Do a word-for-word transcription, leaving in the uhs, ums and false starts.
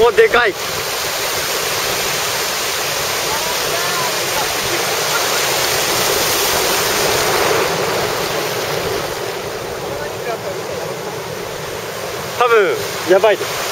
お、でかい。多分やばいです。